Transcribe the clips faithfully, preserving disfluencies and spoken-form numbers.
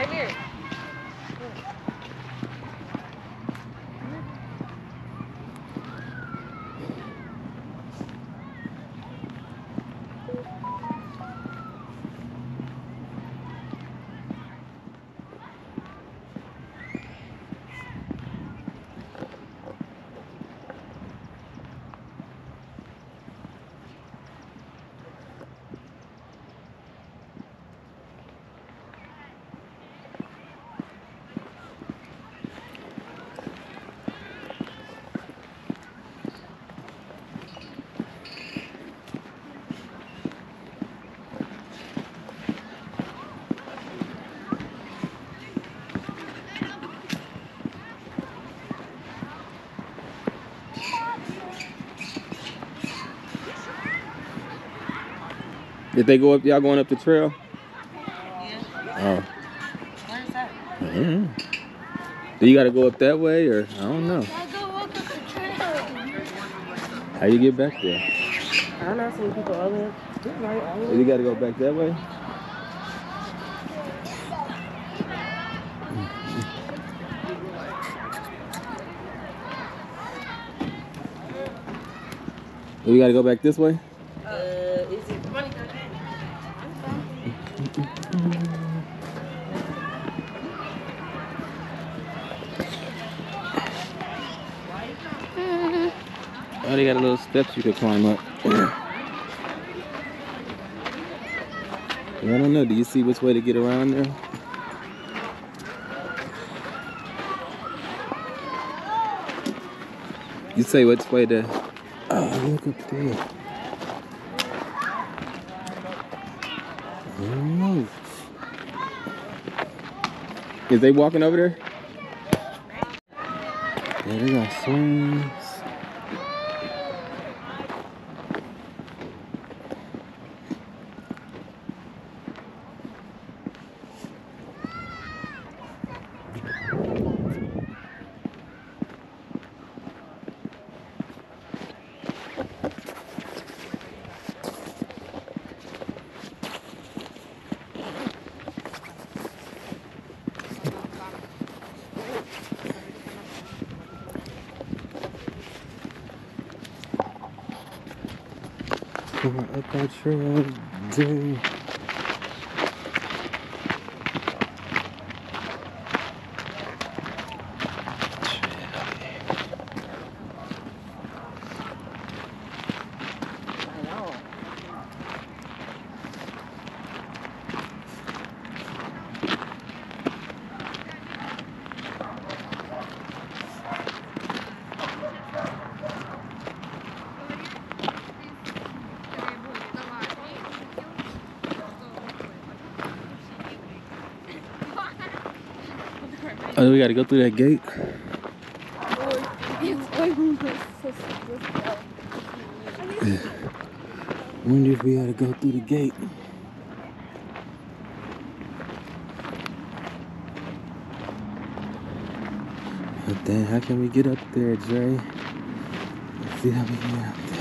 right here. Did they go up? Y'all going up the trail? Yeah. Oh. Where's that? Mm-hmm. Do you got to go up that way, or I don't know? I go walk up the trail. How you get back there? I don't know. Some people over there. Right, over You got to go back that way. We got to go back this way. Uh, is it money? Oh, they got a little steps you could climb up. Yeah, I don't know. Do you see which way to get around there? You say which way to... Oh, look up there. I don't know. Is they walking over there? Yeah, they got swings. Going up that trail, dang. Oh, we gotta go through that gate. I wonder if we gotta go through the gate. But then, how can we get up there, Jay? Let's see how we can get up there.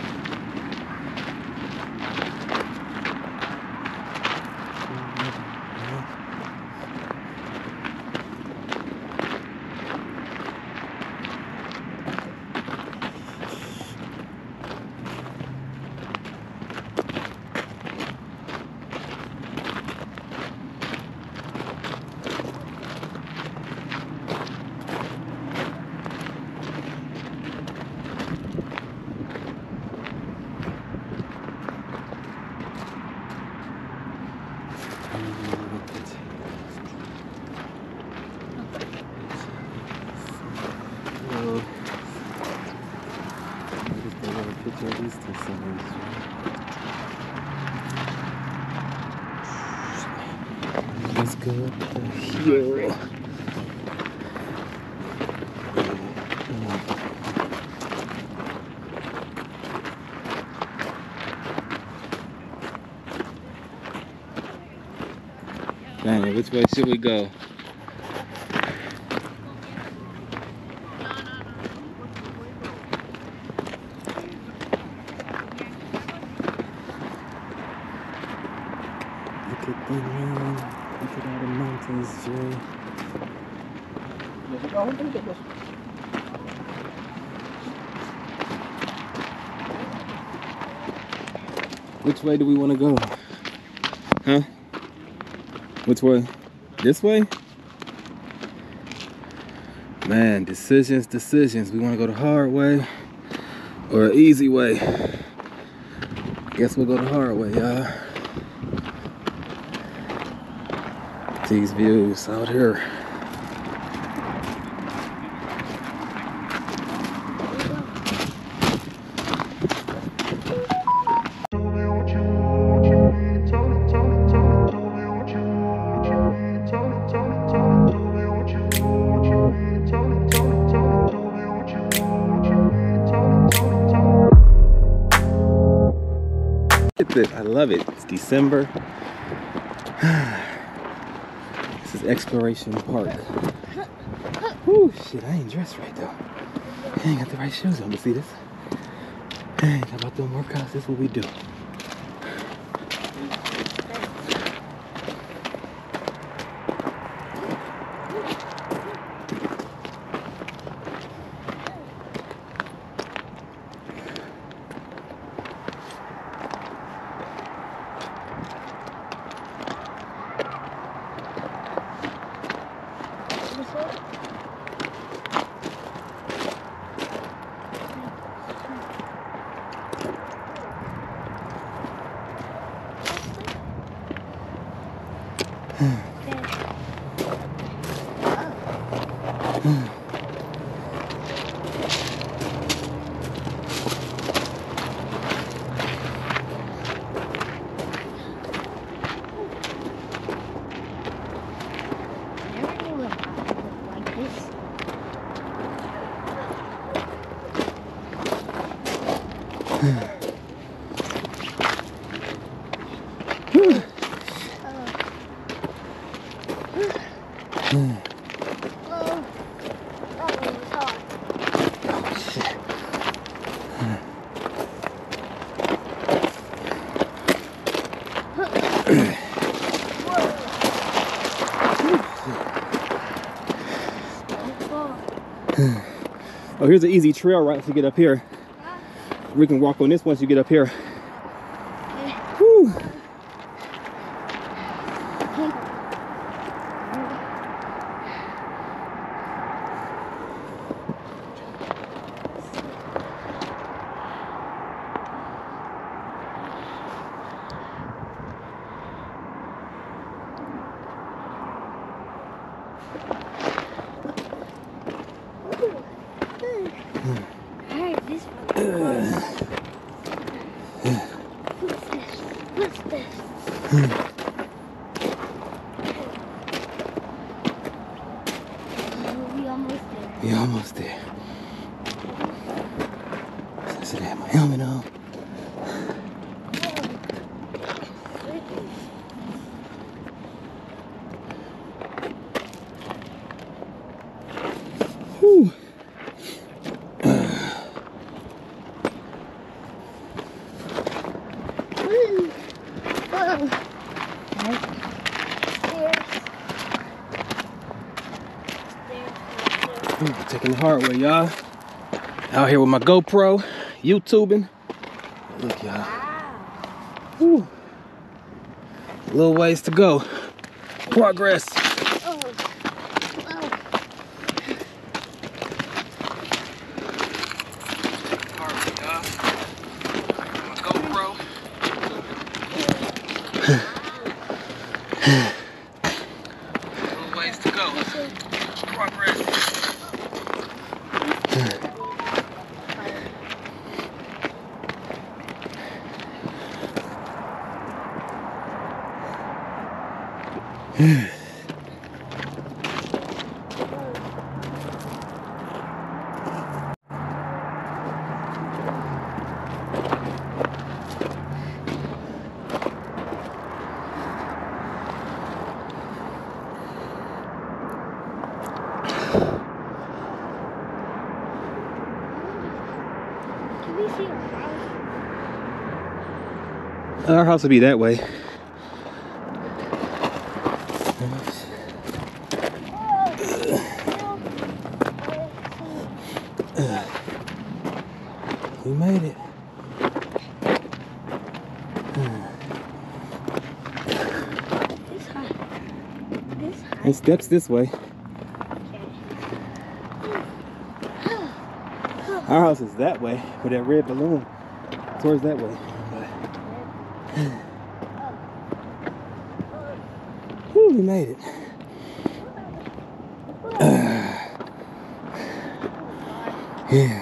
Let's go up the hill. Dang, which way should we go? Look at the moon. Look at all the mountains, Jay. Which way do we want to go? Huh? Which way? This way? Man, decisions, decisions. We want to go the hard way or an easy way? Guess we'll go the hard way, y'all. These views out here. I love it. It's December. This is Exploration Park. Whew, shit, I ain't dressed right though. I ain't got the right shoes on to see this. I ain't about doing workouts. This is what we do. Oh, here's an easy trail right to get up here. We can walk on this once you get up here. Whew. We almost there. So I should have my helmet on. Whew. Taking the hard way, y'all. Out here with my GoPro, YouTubing. Look, y'all. Whew. A little ways to go. Progress. Oh. Oh. Hard way, y'all. My GoPro. A little ways to go. Progress. Can we see our house? Our house will be that way. And steps this way. Our house is that way, with that red balloon towards that way. Whew, we made it. Yeah.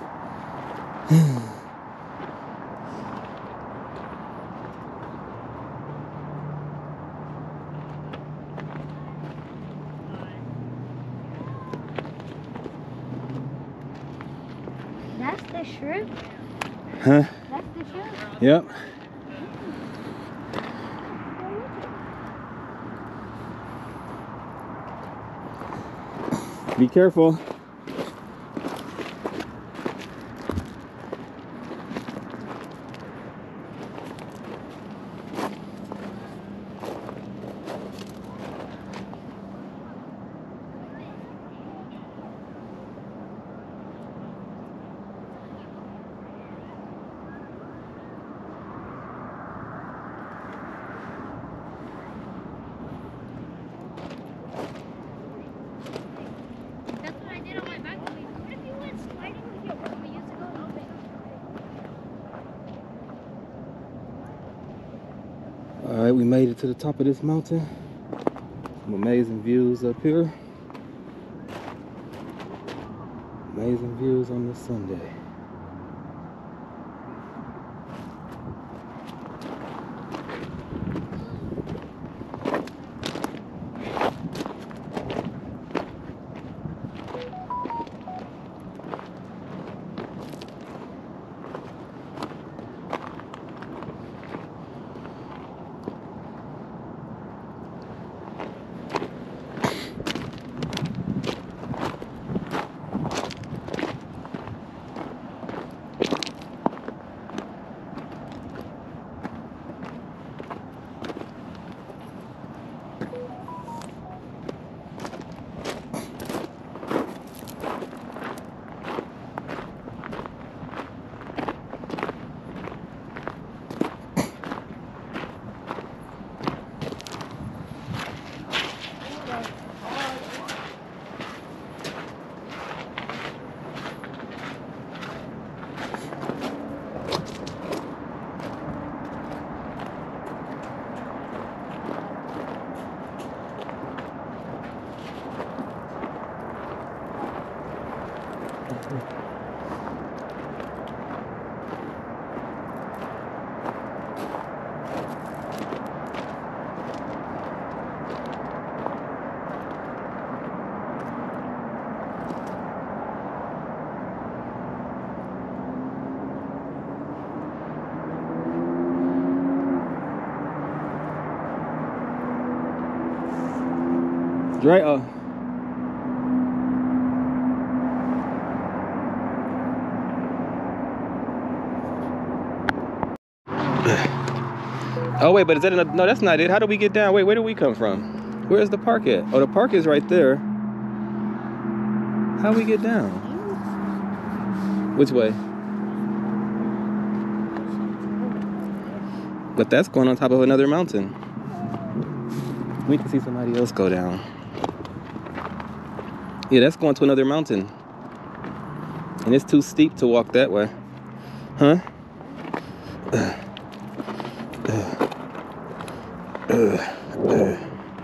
That's the shrimp? Huh? That's the shrimp? Yep. Be careful. That's what I did on my back. What if you went sliding with your mama years ago? All right, we made it to the top of this mountain. Some amazing views up here. Amazing views on this Sunday. Dre, uh, oh wait, but is that another? No, that's not it. How do we get down? Wait, where do we come from? Where's the park at? Oh, the park is right there. How do we get down? Which way? But that's going on top of another mountain. We can see somebody else go down. Yeah, that's going to another mountain. And it's too steep to walk that way. Huh? Uh, uh, uh, uh.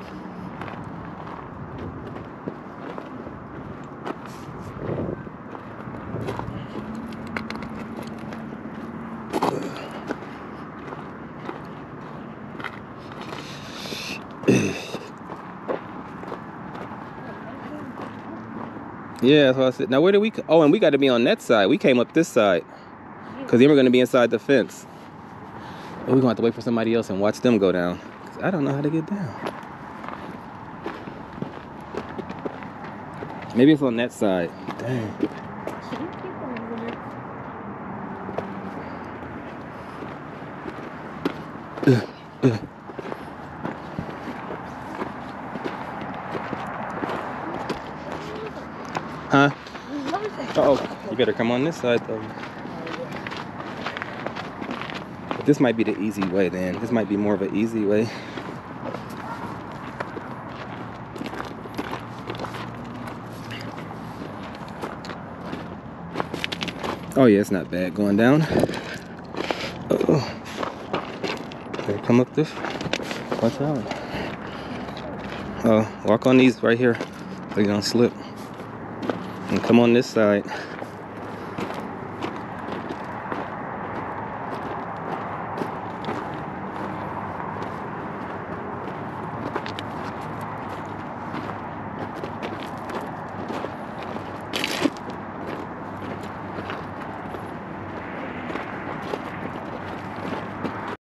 Yeah, that's what I said. Now, where did we? Oh, and we got to be on that side. We came up this side because then we're going to be inside the fence. And we're going to have to wait for somebody else and watch them go down. 'Cause I don't know how to get down. Maybe it's on that side. Dang. Uh, uh. Huh? Uh-oh, you better come on this side though. But this might be the easy way then. This might be more of an easy way. Oh yeah, it's not bad going down. Oh, okay, come up this. Watch out. Oh, walk on these right here so you don't slip. And come on this side.